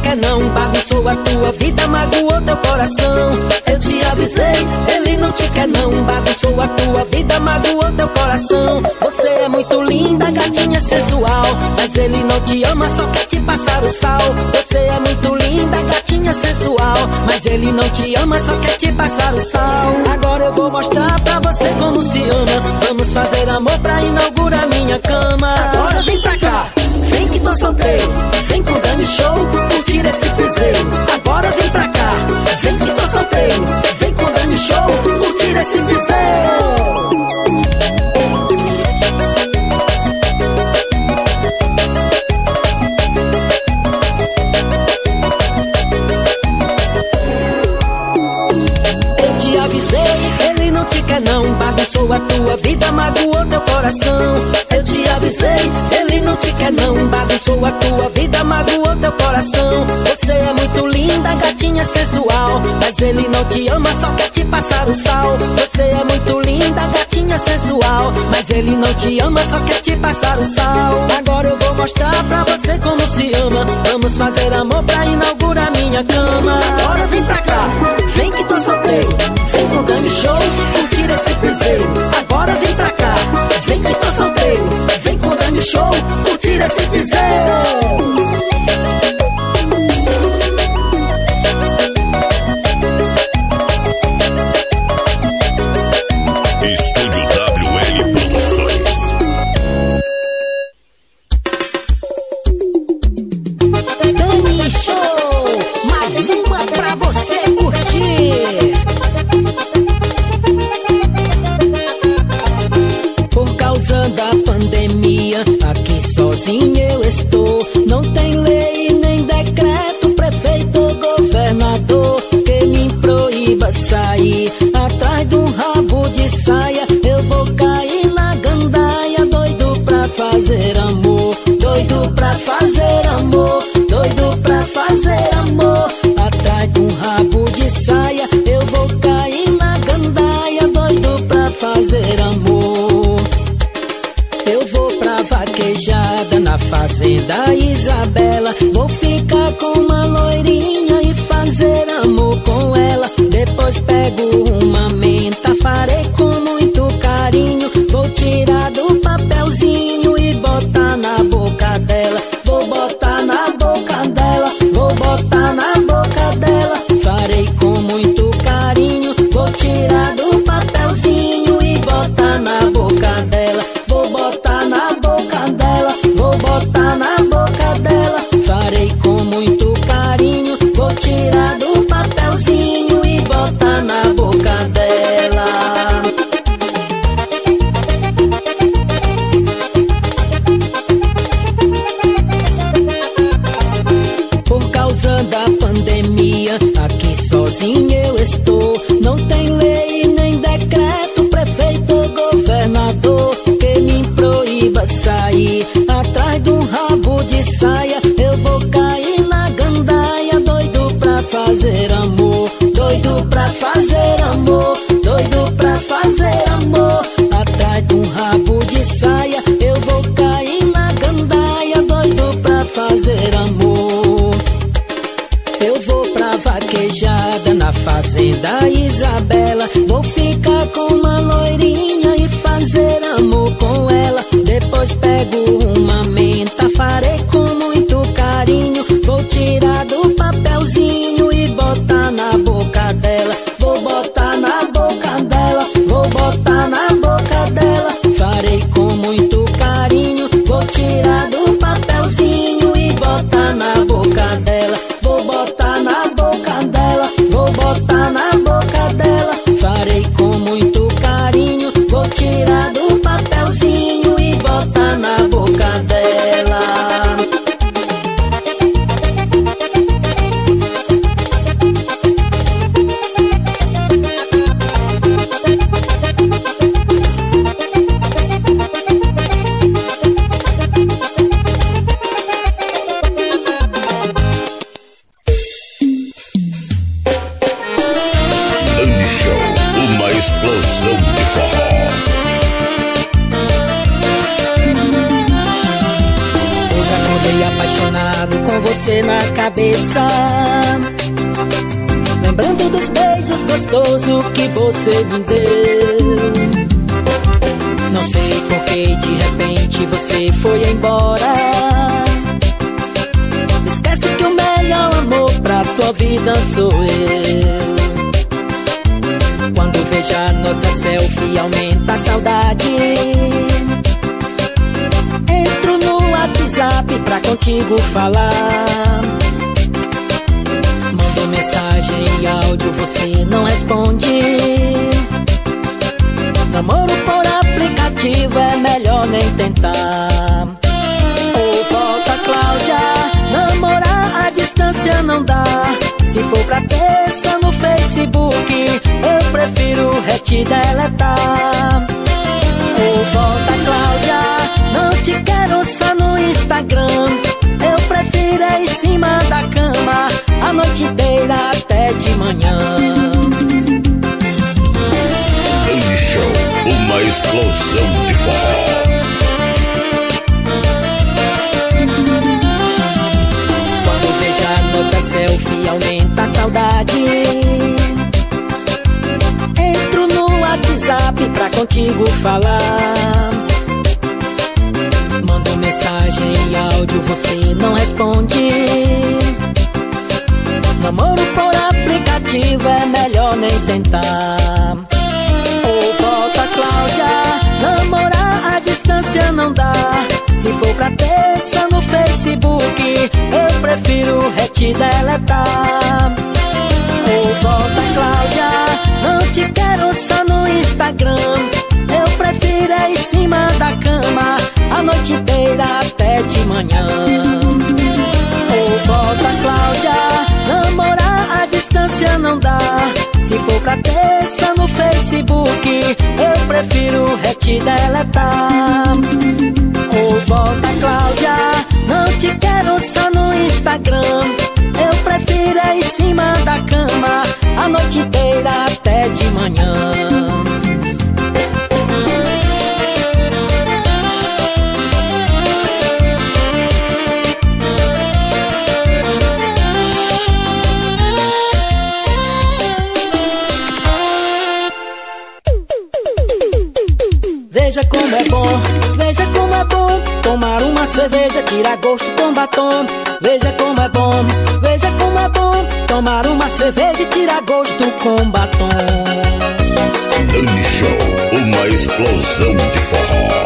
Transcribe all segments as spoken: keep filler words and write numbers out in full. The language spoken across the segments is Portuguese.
quer não, bagunçou a tua vida, magoou teu coração. Eu te avisei, ele não te quer não, bagunçou a tua vida, magoou teu coração. Você é muito linda, gatinha sensual, mas ele não te ama, só quer te passar o sal. Você é muito linda, gatinha sensual, mas ele não te ama, só quer te passar o sal. Agora eu vou mostrar pra você como se ama. Vamos fazer amor pra inaugurar minha cama. Agora vem pra cá, vem que tô solteiro, vem com Dani Show, curtir esse piseiro. Agora vem pra cá, vem que tô solteiro, vem com Dani Show, curtir esse piseiro. Ele não te quer não, bagunçou a tua vida, magoou teu coração. Eu te avisei, ele não te quer não, bagunçou a tua vida, magoou teu coração. Você é muito linda, gatinha sensual, mas ele não te ama, só quer te passar o sal. Você é muito linda, gatinha sensual, mas ele não te ama, só quer te passar o sal. Agora eu vou mostrar pra você como se ama. Vamos fazer amor pra inaugurar minha cama. Agora vem pra cá, vem que tô solteiro, vem com Dani Show, curtir esse piseiro. Agora vem pra cá, vem que tô solteiro, vem com Dani Show, curtir esse piseiro. Sozinho eu estou, não tem lei nem decreto, prefeito ou governador que me proíba sair atrás de um rabo de saia. Eu vou cair na gandaia, doido pra fazer amor, doido pra fazer amor, doido pra fazer amor. Atrás de um rabo de saia, eu vou cair na gandaia, doido pra fazer amor. Eu vou pra vaquejada na fazenda Isabela, vou ficar com uma loirinha e fazer amor com ela. Depois pego uma menta, farei com muito carinho, vou tirar do papelzinho e botar na boca dela. Vou botar na boca dela, vou botar na boca dela. Farei com muito carinho, vou tirar do papelzinho e botar na boca dela. Vou botar na boca dela, vou botar na boca dela. Farei com muito carinho, vou tirar do papelzinho e botar na boca dela. Por causa da pandemia, aqui sozinho eu estou, não tem lei nem decreto, prefeito ou governador que me proíba sair atrás de um rabo de saia. Eu vou cair na gandaia, doido pra fazer amor, doido pra fazer amor, doido pra fazer amor. Atrás de um rabo de saia, eu vou cair na gandaia, doido pra fazer amor. Eu vou pra vaquejada na fazenda Isabela, vou ficar com uma loirinha e fazer amor com ela. Depois pego uma menta, farei com muito carinho, vou tirar do papelzinho e botar na boca dela. Vou botar na boca dela, vou botar na boca dela. Farei com muito carinho, vou tirar do papelzinho e botar na boca dela. Vou botar na boca dela, vou botar na boca dela. Farei com muito carinho, vou tirar do papelzinho e botar na boca dela. apaixonado com você na cabeça, lembrando dos beijos gostosos que você me deu. Não sei por que de repente você foi embora. Esquece que o melhor amor pra tua vida sou eu. Quando vejo a nossa selfie aumenta a saudade. Entro no WhatsApp pra contigo falar. Mando mensagem e áudio, você não responde. Namoro por aplicativo é melhor nem tentar. Ou volta, Cláudia, namorar à distância não dá. Se for pra terça no Facebook, eu prefiro te deletar. Ou volta, Cláudia, não te quero só no Instagram. Eu prefiro é em cima da cama, a noite inteira até de manhã. Dani Show, uma explosão de forró. Quando vejo a nossa selfie aumenta a saudade. Entro no WhatsApp pra contigo falar. Mando mensagem e áudio, você não responde. Namoro por aplicativo é melhor nem tentar. Ou volta, Cláudia, namorar à distância não dá. Se for pra terça no Facebook, eu prefiro te deletar. Ou volta, Cláudia, não te quero só no Instagram. Eu prefiro é em cima da cama, a noite inteira até de manhã. Ou volta, Cláudia, namorar à distância não dá. Se for pra terça no Facebook, eu prefiro te deletar. Ou volta, Cláudia, não te quero só no Instagram. Eu prefiro é em cima da cama, a noite inteira até de manhã. Veja como é bom, veja como é bom tomar uma cerveja, tirar gosto com batom. Veja como é bom, veja como é bom tomar uma cerveja e tirar gosto com batom. Dani Show, uma explosão de forró.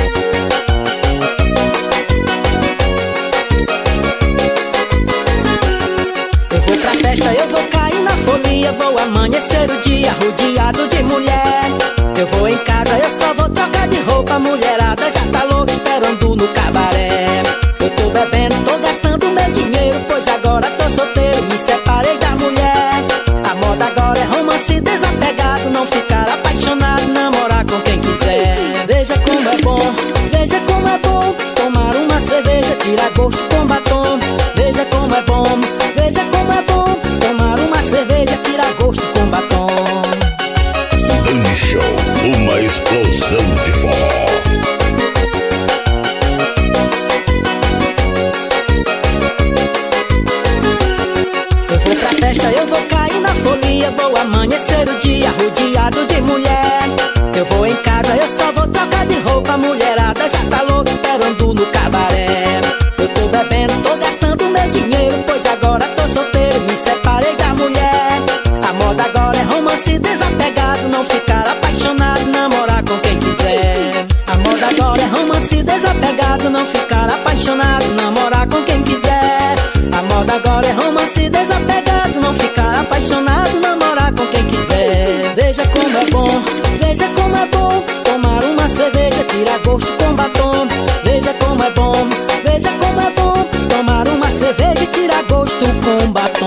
Eu vou pra festa, eu vou cair na folia, vou amanhecer o dia rodeado de mulher. Eu vou em casa, eu só vou trocar de roupa, a mulherada já tá louca esperando no cabaré. Eu tô bebendo, tô gastando meu dinheiro, pois agora tô solteiro, me separei da mulher. A moda agora é romance desapegado, não ficar apaixonado, namorar com quem quiser. Veja como é bom, veja como é bom tomar uma cerveja, tirar gosto com batom. Veja como é bom, veja como é bom tomar uma cerveja, tirar gosto com batom. Dani Show, uma explosão de forró. Eu vou pra festa, eu vou cair na folia, vou amanhecer o dia rodeado de mulher. Eu vou em casa, eu só vou trocar de roupa, a mulherada já tá louca esperando no cabaré. Eu tô bebendo, tô gastando meu dinheiro, pois agora tô solteiro, me separei da mulher. A moda agora é romance desapegado, não ficar apaixonado, namorar com quem quiser. A moda agora é romance desapegado, não ficar apaixonado, namorar com quem quiser. A moda agora é romance desapegado, não ficar apaixonado, namorar com quem quiser. Veja como é bom, veja como é bom tomar uma cerveja, tirar gosto com batom. Veja como é bom, veja como é bom tomar uma cerveja e tirar gosto com batom.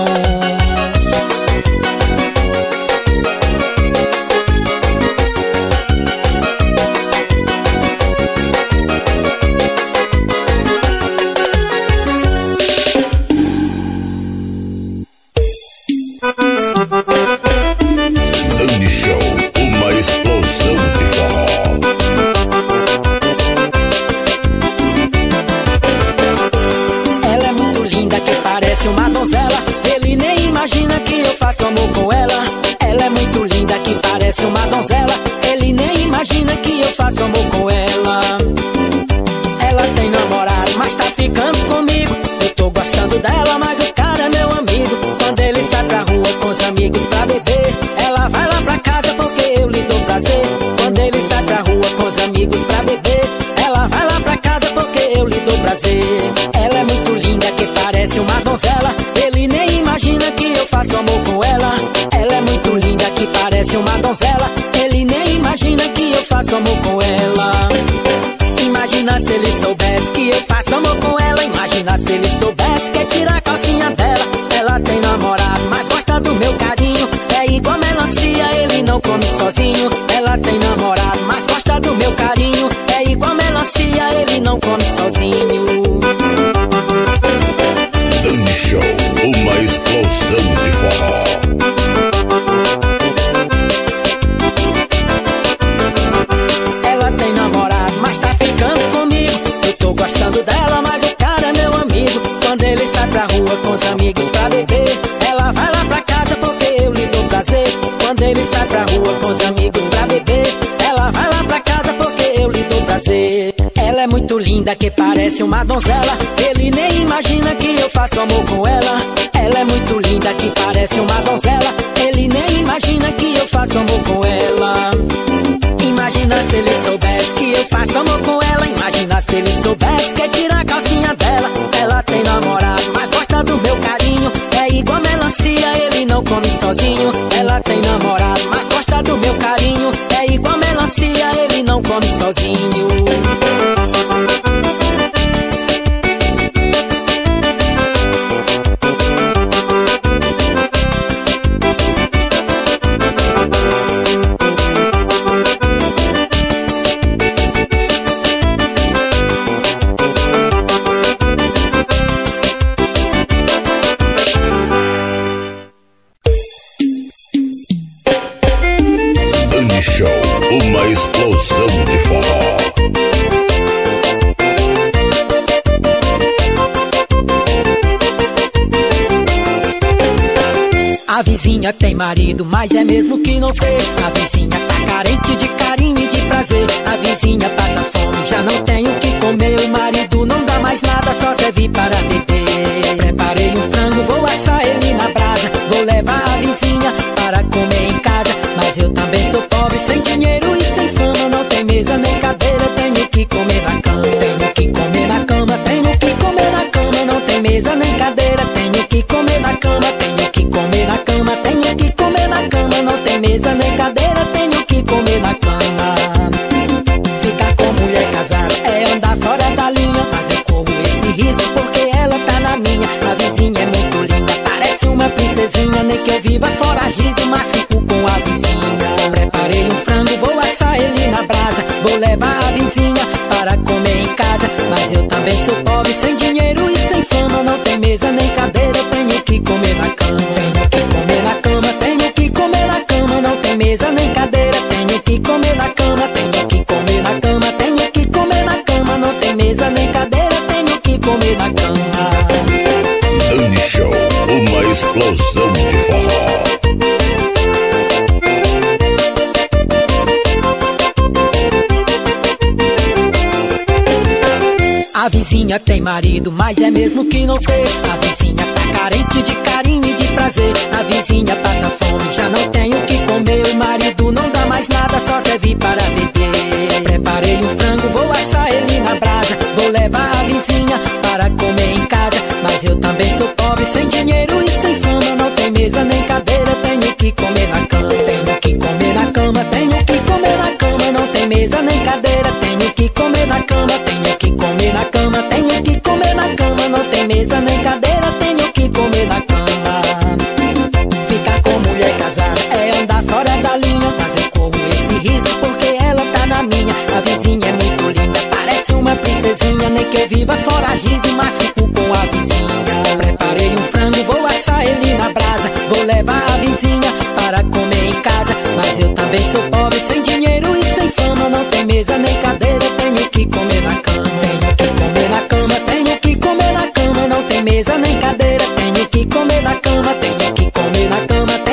Dani Show, uma explosão de forró. faço amor com ela. Ela é muito linda, que parece uma donzela. Ele nem imagina que eu faço amor com ela. Ela tem namorado, mas tá ficando comigo. Eu tô gostando dela, mas o cara é meu amigo. Quando ele sai pra rua com os amigos pra beber, ela vai lá pra casa porque eu lhe dou prazer. Quando ele sai pra rua com os amigos pra beber, ela vai lá pra casa porque eu lhe dou prazer. Ela é muito linda, que parece uma donzela. Ele nem imagina que eu faço amor com ela. Ela é muito linda, que parece uma donzela. Ele nem imagina que eu faço amor com ela. Imagina se ele soubesse que eu faço amor com ela. Imagina se ele soubesse que é tirar a calcinha dela. Ela tem namorado, mas gosta do meu carinho. É igual melancia, ele não come sozinho. Ela tem namorado, mas gosta do meu carinho. É igual melancia, ele não come sozinho. Dani Show, uma explosão de forró. Ela tem namorado, mas tá ficando comigo. Eu tô gostando dela, mas o cara é meu amigo. Quando ele sai pra rua com os amigos pra beber, ela vai lá pra casa porque eu lhe dou prazer. Quando ele sai pra rua com os amigos pra beber, ela vai lá pra casa porque eu lhe dou prazer. Ela é muito linda, que parece uma donzela. Ele nem imagina que eu faço amor com ela. Ela é muito linda, que parece uma donzela. Ele nem imagina que eu faço amor com ela. Imagina se ele soubesse que eu faço amor com ela. Imagina se ele soubesse que é tirar a calcinha dela. Ela tem namorado, mas gosta do meu carinho. É igual melancia, ele não come sozinho. Ela tem namorado, mas gosta do meu carinho. É igual melancia, ele não come sozinho. Dani Show, uma explosão de forró. A vizinha tem marido, mas é mesmo que não tem. A vizinha tá carente de carinho e de prazer. A vizinha passa fome, já não tem o que comer. O marido não dá mais nada, só serve para beber. Preparei um frango, vou assar ele na brasa. Vou levar a vizinha para comer em casa. Mas eu também sou pobre, sem dinheiro e sem fama. Não tem mesa nem cadeira, tenho que comer na cama. Tenho que comer na cama, tenho que comer na cama. Não tem mesa nem cadeira, tenho que comer na cama. Tenho que comer na cama, tenho que comer na cama. Não tem mesa nem cadeira, tenho que comer na cama. Ficar com mulher casada é andar fora da linha. Mas eu corro esse risco porque ela tá na minha. A vizinha é muito linda, parece uma princesinha. Nem que eu viva foragido, mas fico com a vizinha. Preparei um frango, vou assar ele na brasa. Vou levar a vizinha para comer em casa. Mas eu também sou pobre, sem dinheiro e sem fama. Não tem mesa nem cadeira, tenho que comer na cama. Tenho que comer na cama, tenho que comer na cama. Não tem mesa nem cadeira, tenho que comer na cama. Tenho que comer na cama, tenho que comer na cama. Não tem mesa nem cadeira, tenho que comer na cama. Dani Show, uma explosão de forró. A vizinha tem marido, mas é mesmo que não tem. A vizinha tá carente de carinho e de prazer. A vizinha passa fome, já não tem o que comer. O marido não dá mais nada, só serve para beber. Preparei um frango, vou assar ele na brasa. Vou levar a vizinha para comer em casa. Mas eu também sou pobre, sem dinheiro e sem fama. Não tem mesa nem cadeira, tenho que comer na cama. Tenho que comer na cama, tenho que comer na cama. Não tem mesa nem cadeira, tenho que comer na cama. Tenho que comer na cama, tenho que comer na cama. Não tem mesa nem cadeira, tenho que comer na cama. Ficar com mulher casada é andar fora da linha. Mas eu corro esse risco porque ela tá na minha. A vizinha é muito linda, parece uma princesinha. Nem que eu viva foragido, mas fico com a vizinha. Preparei um frango, vou assar ele na brasa. Vou levar a vizinha para comer em casa. Mas eu também sou pobre, sem dinheiro e sem fama. Não tem mesa nem cadeira, tenho que comer na cama. Tenho que comer na cama, tenho que comer na cama. Não tem mesa nem cadeira, tenho que comer na cama. Tenho que comer na cama,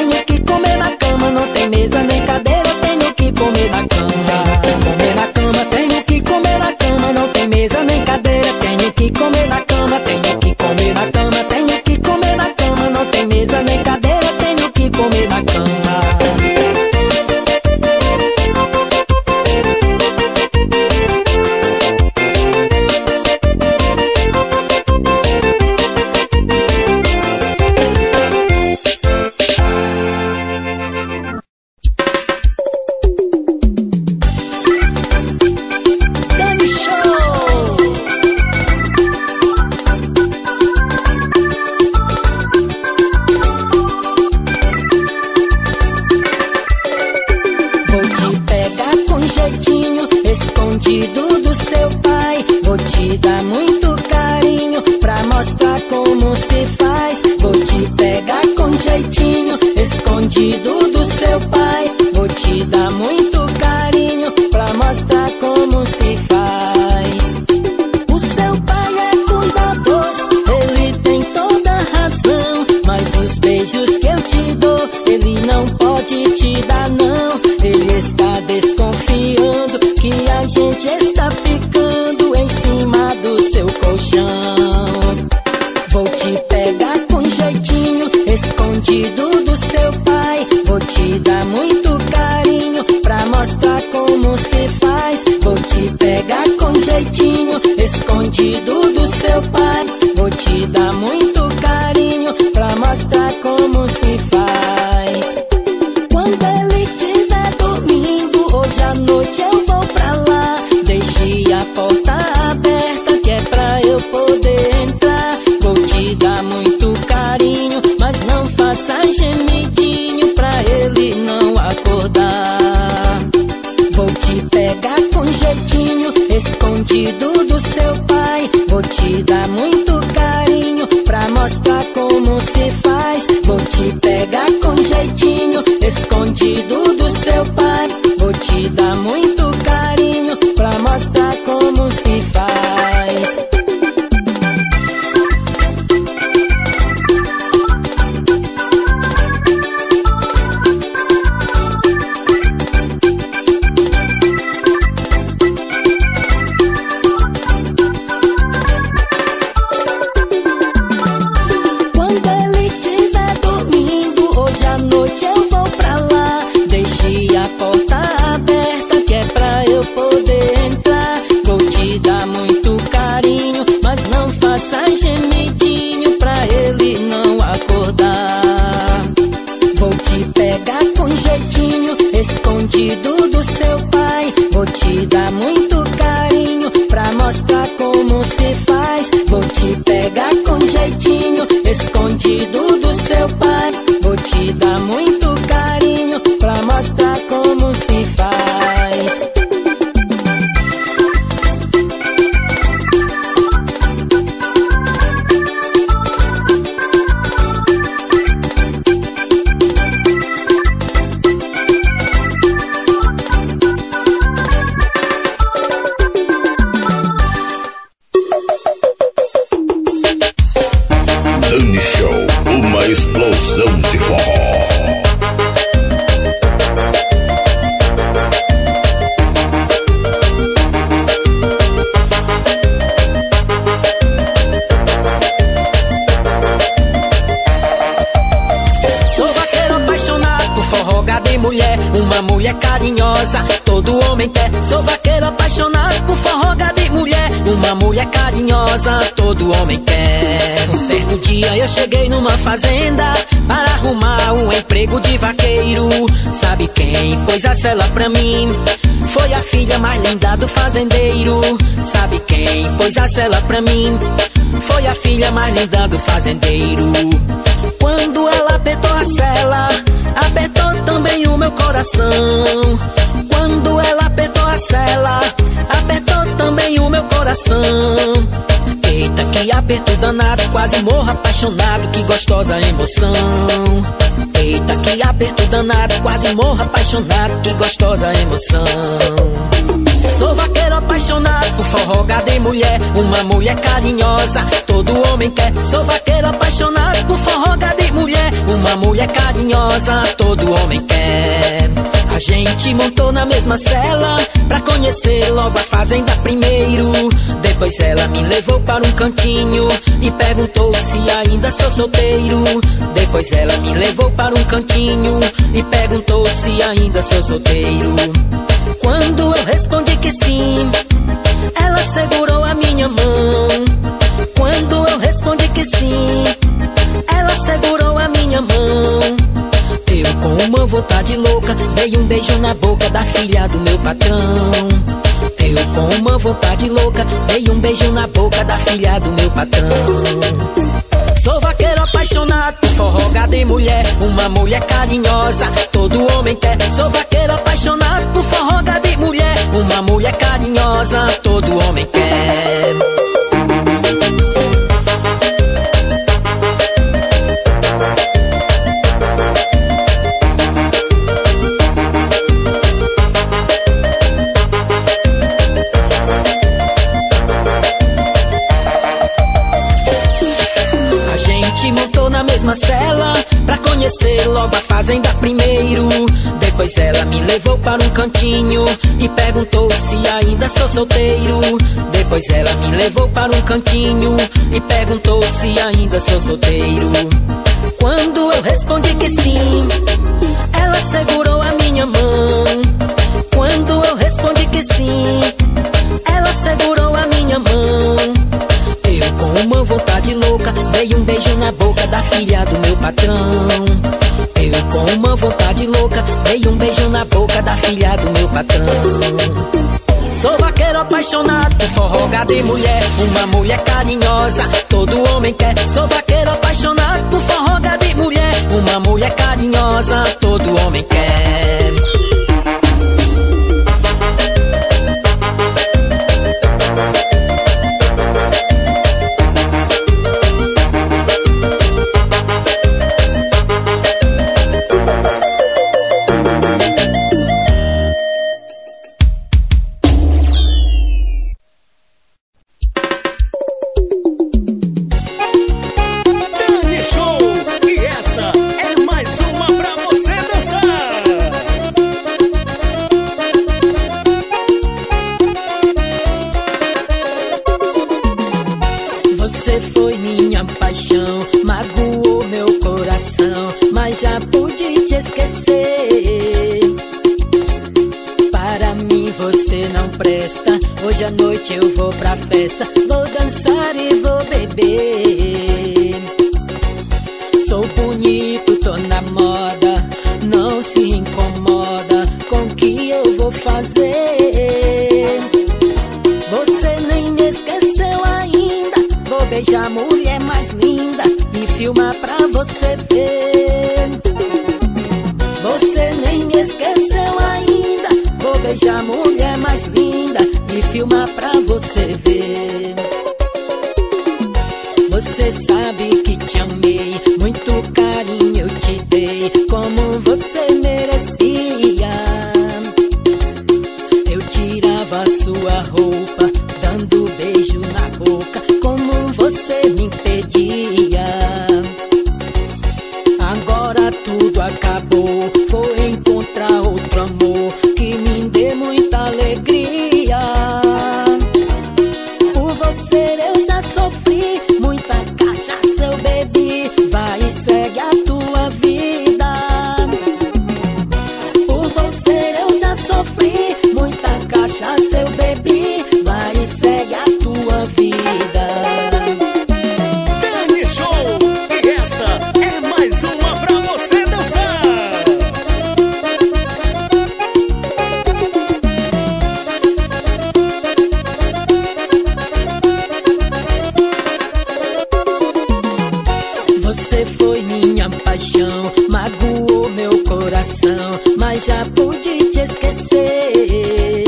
faça gemidinho pra ele não acordar. Vou te pegar com jeitinho, escondido do seu pai. Vou te dar muito carinho pra mostrar como se faz. Vou te pegar com jeitinho, escondido do seu pai. Vou te dar muito carinho pra mostrar como se faz. Dani Show, uma explosão de forró. Sou vaqueiro apaixonado por forró, gado e mulher, uma mulher carinhosa, todo homem quer. Sou vaqueiro apaixonado por forró, gado e mulher, uma mulher carinhosa, todo homem quer. Um certo dia eu cheguei numa fazenda para arrumar um emprego de vaqueiro. Sabe quem pôs a cela pra mim? Foi a filha mais linda do fazendeiro. Sabe quem pôs a cela pra mim? Foi a filha mais linda do fazendeiro. Quando ela apertou a cela, apertou também o meu coração. Quando ela apertou a cela, apertou também o meu coração. Eita, que aperto danado, quase morro apaixonado, que gostosa emoção. Eita, que aperto danado, quase morro apaixonado, que gostosa emoção. Sou vaqueiro apaixonado por forró, gado e mulher, uma mulher carinhosa, todo homem quer. Sou vaqueiro apaixonado por forró, gado e mulher, uma mulher carinhosa, todo homem quer. A gente montou na mesma cela pra conhecer logo a fazenda primeiro. Depois ela me levou para um cantinho e perguntou se ainda sou solteiro. Depois ela me levou para um cantinho e perguntou se ainda sou solteiro. Quando eu respondi que sim, ela segurou a minha mão. Quando eu respondi que sim, ela segurou a minha mão. Eu com uma vontade louca dei um beijo na boca da filha do meu patrão. Eu com uma vontade louca dei um beijo na boca da filha do meu patrão. Sou vaqueiro apaixonado por forró, gado e mulher, uma mulher carinhosa, todo homem quer. Sou vaqueiro apaixonado por forró, gado e mulher, uma mulher carinhosa, todo homem quer. Montou na mesma cela pra conhecer logo a fazenda primeiro. Depois ela me levou para um cantinho e perguntou se ainda sou solteiro. Depois ela me levou para um cantinho e perguntou se ainda sou solteiro. Quando eu respondi que sim, ela segurou a minha mão. Quando eu respondi que sim, ela segurou a minha mão. Eu com uma vontade louca dei um beijo na boca da filha do meu patrão. Eu com uma vontade louca dei um beijo na boca da filha do meu patrão. Sou vaqueiro apaixonado por forró, gado e mulher, uma mulher carinhosa, todo homem quer. Sou vaqueiro apaixonado por forró, gado e mulher, uma mulher carinhosa, todo homem quer. Hoje à noite eu vou pra festa, vou dançar e vou beber. bebê. Sou bonito, tô na moda, não se incomoda com o que eu vou fazer. Você nem me esqueceu ainda, vou beijar a mulher mais linda e filmar pra você ver. Você nem me esqueceu ainda, vou beijar a mulher mais linda e filmar pra você ver. Você sabe que te amei, muito carinho eu te dei, como você merecia. Eu tirava a sua roupa, dando beijo na boca, como você me impedia. Agora tudo acabou, vou encontrar outro amor que me dê muita alegria. Por você eu já sofri, muita cachaça eu bebi, vai e segue a tua vida. Por você eu já sofri, muita cachaça eu bebi, vai e segue a tua vida. Dani Show, e essa é mais uma pra você dançar. Você foi minha paixão, magoou meu coração, mas já pude te esquecer.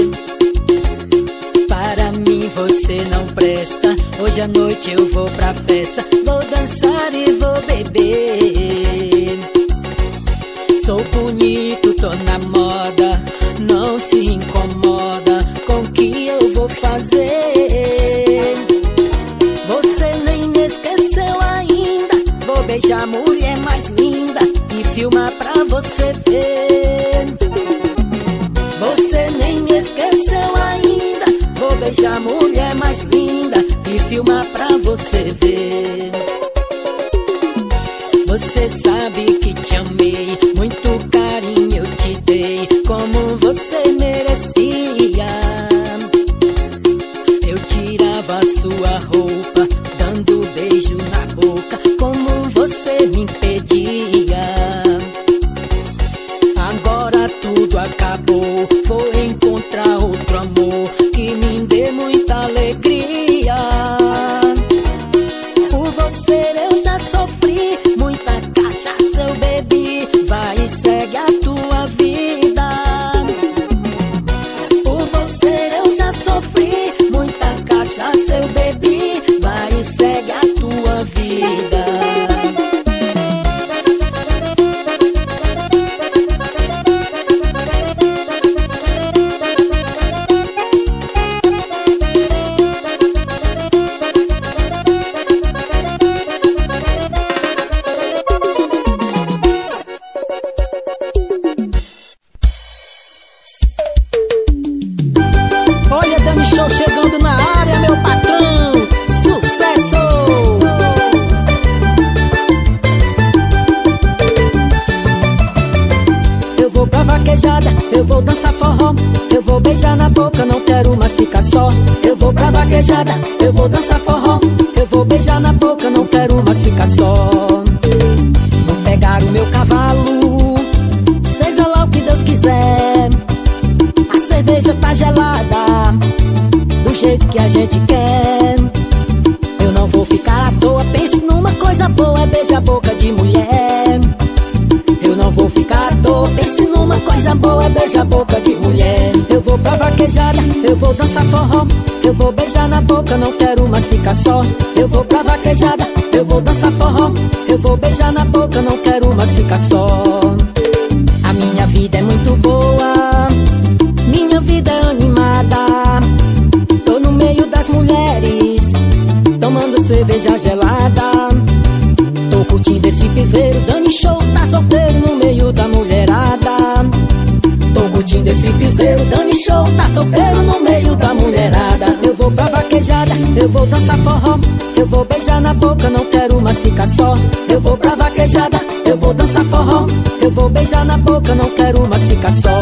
Para mim você não presta, hoje à noite eu vou pra festa, vou dançar e vou beber. Sou bonito, tô na moda, não se incomoda com o que eu vou fazer. Você nem me esqueceu ainda, vou beijar a mulher mais linda e filmar pra você ver. Você nem me esqueceu ainda, vou beijar a mulher mais linda e filmar pra você ver. Você sabe que te amei, muito carinho eu te dei, como você merecia. Eu tirava a sua roupa, dando beijo na boca, como você me impedia. Agora tudo acabou, vou encontrar outro amor que me dê muita alegria. Por você eu já sofri, muita cachaça eu bebi, vai e segue a tua vida. Por você eu já sofri, muita cachaça eu bebi, vai e segue a tua vida. Olha, Dani Show chegando na área, meu patrão, sucesso! Eu vou pra vaquejada, eu vou dançar forró, eu vou beijar na boca, não quero mais ficar só. Eu vou pra vaquejada, eu vou dançar forró, eu vou beijar na boca, não quero mais ficar só. Vou pegar o meu cavalo, seja lá o que Deus quiser. A cerveja tá gelada, do jeito que a gente quer. Eu não vou ficar à toa, pense numa coisa boa, é beijar a boca de mulher. Eu não vou ficar à toa, pense numa coisa boa, é beijar a boca de mulher. Eu vou pra vaquejada, eu vou dançar forró, eu vou beijar na boca, não quero mais ficar só. Eu vou pra vaquejada, eu vou dançar forró, eu vou beijar na boca, não quero mais ficar só. A minha vida é muito boa, minha vida é animada. Tô no meio das mulheres, tomando cerveja gelada. Tô curtindo esse piseiro, Dani Show tá solteiro no meio da mulherada. Tô curtindo esse piseiro, Dani Show tá solteiro no meio da mulherada. Eu vou pra vaquejada, eu vou dançar forró, eu vou beijar na boca, não quero mais ficar só. Eu vou pra vaquejada, eu vou dançar forró, eu vou beijar na boca, não quero mais ficar só.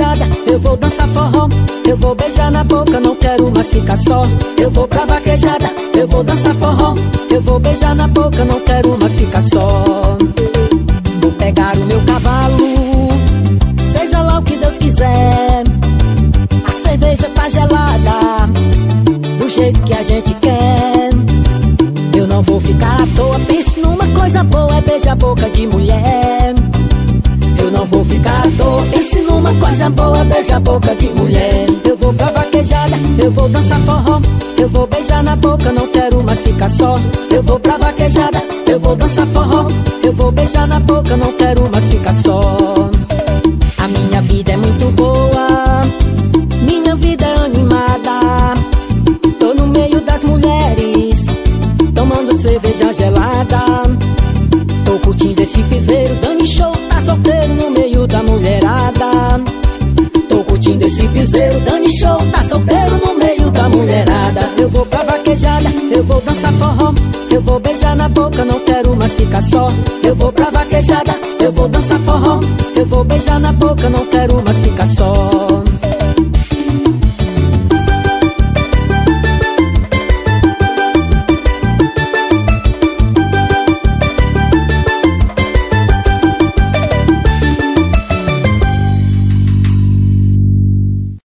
vaquejada, eu vou dançar forró. Eu vou beijar na boca, não quero mais ficar só. Eu vou pra vaquejada, eu vou dançar forró. Eu vou beijar na boca, não quero mais ficar só. Vou pegar o meu cavalo, seja lá o que Deus quiser. A cerveja tá gelada, do jeito que a gente quer. Eu não vou ficar à toa, pense numa coisa boa, é beijar a boca de mulher. Eu não vou ficar à toa, pense numa coisa boa, beija a boca de mulher. Eu vou pra vaquejada, eu vou dançar forró. Eu vou beijar na boca, não quero mais ficar só. Eu vou pra vaquejada, eu vou dançar forró. Eu vou beijar na boca, não quero mais ficar só. A minha vida é muito boa, minha vida é animada. Tô no meio das mulheres, tomando cerveja gelada. Tô curtindo esse piseiro, dando show, tá solteiro no meio da mulherada. Tô curtindo esse piseiro, dando show, tá solteiro no meio da mulherada. Eu vou pra vaquejada, eu vou dançar forró. Eu vou beijar na boca, não quero mais ficar só. Eu vou pra vaquejada, eu vou dançar forró. Eu vou beijar na boca, não quero mais ficar só.